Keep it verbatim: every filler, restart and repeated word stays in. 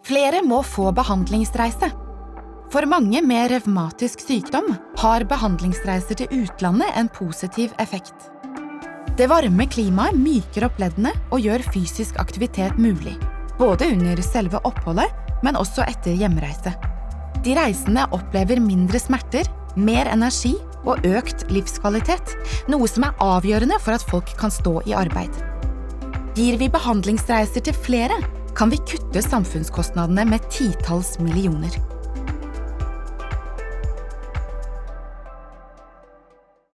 Flere må få behandlingsreise. For mange med revmatisk sykdom har behandlingsreiser til utlandet en positiv effekt. Det varme klimaet myker opp leddene og gjør fysisk aktivitet mulig, både under selve oppholdet, men også etter hjemreise. De reisende opplever mindre smerter, mer energi og økt livskvalitet, noe som er avgjørende for at folk kan stå i arbeid. Gir vi behandlingsreiser til flere, kan vi kutte samfunnskostnadene med titalls millioner.